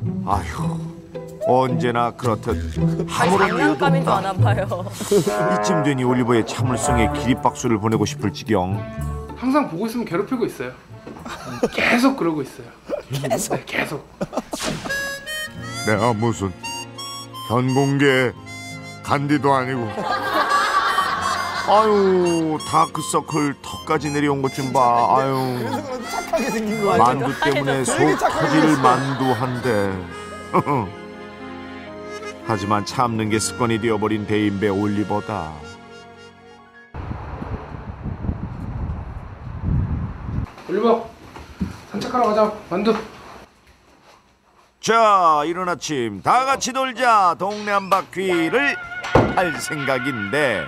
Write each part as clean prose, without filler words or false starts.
아휴, 언제나 그렇듯 아무런 이유도 장난감인 줄 없다. 아나 봐요. 이쯤 되니 올리버의 참을성에 기립박수를 보내고 싶을 지경. 항상 보고 있으면 괴롭히고 있어요. 계속 그러고 있어요. 계속. 네, 계속. 내가 무슨 현공계 간디도 아니고. 아유, 다크서클 턱까지 내려온 것 좀 봐. 아유, 그래서 그런지 착하게 생긴 거 만두 때문에 속 터질 만두 한데. 하지만 참는 게 습관이 되어버린 대인배 올리버다. 올리버, 산책하러 가자. 만두. 자, 이른 아침 다 같이 놀자. 동네 한 바퀴를 할 생각인데.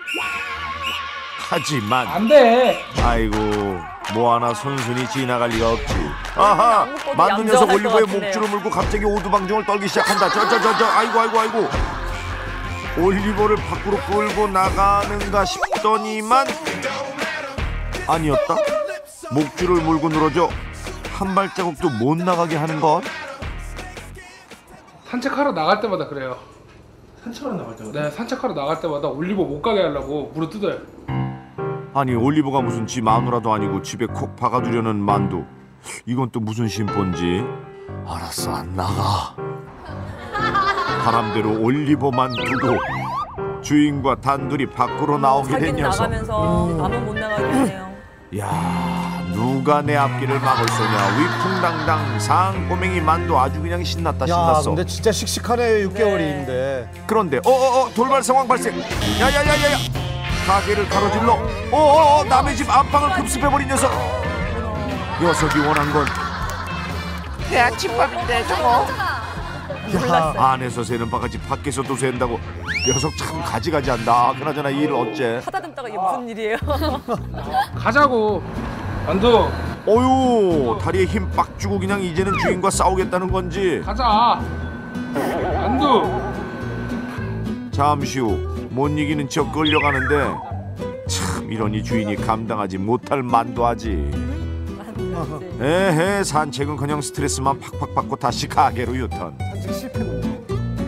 하지만 안 돼. 아이고, 뭐 하나 손순이 지나갈 리가 없지. 아하, 만두 녀석 얌전할 것 올리버의 같은데요. 목줄을 물고 갑자기 오두방정을 떨기 시작한다. 저, 아이고. 올리버를 밖으로 끌고 나가는가 싶더니만 아니었다. 목줄을 물고 늘어져 한 발자국도 못 나가게 하는 것. 산책하러 나갈 때마다 그래요. 산책하러 나갈 때마다? 네, 산책하러 나갈 때마다 올리버 못 가게 하려고 물어 뜯어요. 아니, 올리버가 무슨 지 마누라도 아니고 집에 콕 박아두려는 만두. 이건 또 무슨 심보인지. 알았어, 안 나가. 바람대로 올리버만 두고 주인과 단둘이 밖으로 나오게 된 자기는 녀석. 나가면서 남은 못 나가게 하네요. 야, 누가 내 앞길을 막을 소냐. 위풍당당 상꼬맹이 만두 아주 그냥 신났다. 야, 근데 진짜 씩씩하네. 6개월인데. 네. 그런데 돌발 상황 발생. 야야야야야, 가게를 가로질러 남의 집 안방을 급습해버린 녀석. 녀석이 원한 건 내 아침밥인데 저거. 몰랐어요. 안에서 새는 바가지 밖에서도 샌다고. 녀석 참 가지가지한다. 그나저나 이 일 어째? 하다듬다가 이게 무슨 일이에요? 가자고. 만두. 어유, 다리에 힘 빡 주고 그냥 이제는 주인과 싸우겠다는 건지. 가자. 만두. 잠시 후 못 이기는 척 끌려가는데 참 이러니 주인이 감당하지 못할 만두하지. 에헤, 산책은커녕 스트레스만 팍팍 받고 다시 가게로 유턴. 산책 실패군요.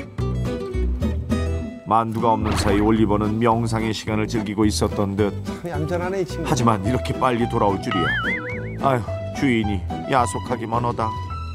만두가 없는 사이 올리버는 명상의 시간을 즐기고 있었던 듯. 참 얌전하네 이 친구. 하지만 이렇게 빨리 돌아올 줄이야. 아휴, 주인이 야속하기만 하다.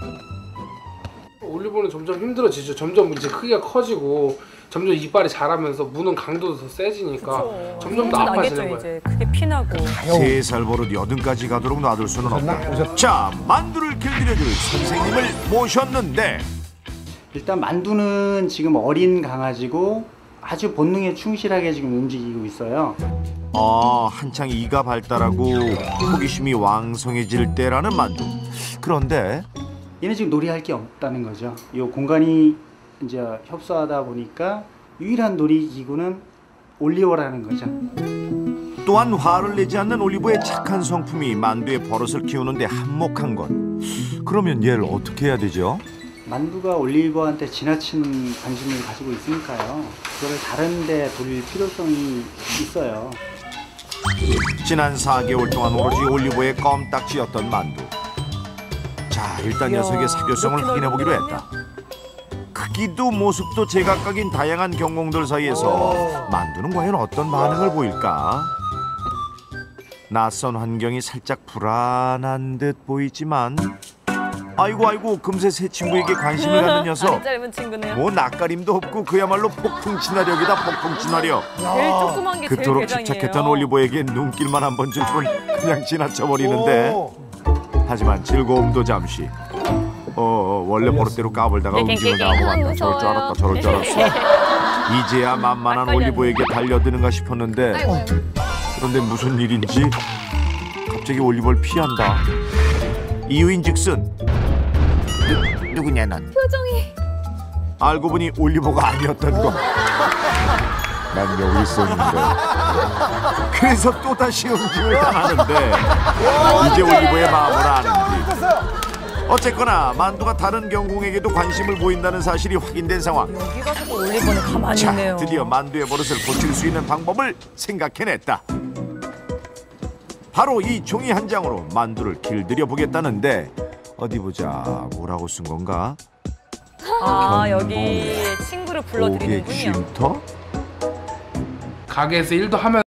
올리버는 점점 힘들어지죠. 점점 이제 크기가 커지고 점점 이빨이 자라면서 무는 강도도 더 세지니까 점점 더 아파지는 거예요. 이제 크게 피나고. 3살 버릇 80까지 가도록 놔둘 수는 없다. 자, 만두를 길들여줄 선생님을 모셨는데. 일단 만두는 지금 어린 강아지고 아주 본능에 충실하게 지금 움직이고 있어요. 한창 이가 발달하고 호기심이 왕성해질 때라는 만두. 그런데 얘는 지금 놀이할 게 없다는 거죠. 이 공간이 이제 협소하다 보니까 유일한 놀이기구는 올리버라는 거죠. 또한 화를 내지 않는 올리버의 착한 성품이 만두의 버릇을 키우는데 한몫한 것. 그러면 얘를 어떻게 해야 되죠? 만두가 올리버한테 지나친 관심을 가지고 있으니까요. 그거를 다른 데 돌릴 필요성이 있어요. 지난 4개월 동안 오로지 올리버의 껌딱지였던 만두. 자, 일단 녀석의 사교성을 확인해보기로 했다. 크기도 모습도 제각각인 다양한 경공들 사이에서 만두는 과연 어떤 반응을 보일까? 낯선 환경이 살짝 불안한 듯 보이지만 아이고 금세 새 친구에게 관심을 갖는 녀석. 다리 짧은 친구네요. 뭐 낯가림도 없고 그야말로 폭풍 친화력이다. 폭풍 친화력. 제일 조그만 게 제일 그토록 대장이에요. 집착했던 올리버에게 눈길만 한 번 줄 뿐 그냥 지나쳐버리는데 하지만 즐거움도 잠시. 원래 버릇대로 까불다가 움직임을 당하고 만다. 저럴 줄 알았다. 저럴 줄 알았어. 이제야 만만한 올리버에게 달려드는가 싶었는데 그런데 무슨 일인지 갑자기 올리버를 피한다. 이유인즉슨 누구냐 넌? 표정이. 알고 보니 올리버가 아니었던 거. 난 여기 있었는데. 그래서 또다시 움직임을 당하는데 이제 올리버의 마음을 아는지. 어쨌거나 만두가 다른 경공에게도 관심을 보인다는 사실이 확인된 상황. 여기 가서도 올리버는 가만히 자, 있네요. 드디어 만두의 버릇을 고칠 수 있는 방법을 생각해냈다. 바로 이 종이 한 장으로 만두를 길들여 보겠다는데 어디 보자. 뭐라고 쓴 건가? 아 여기 친구를 고객 불러드리는군요. 쉼터? 가게에서 일도 하면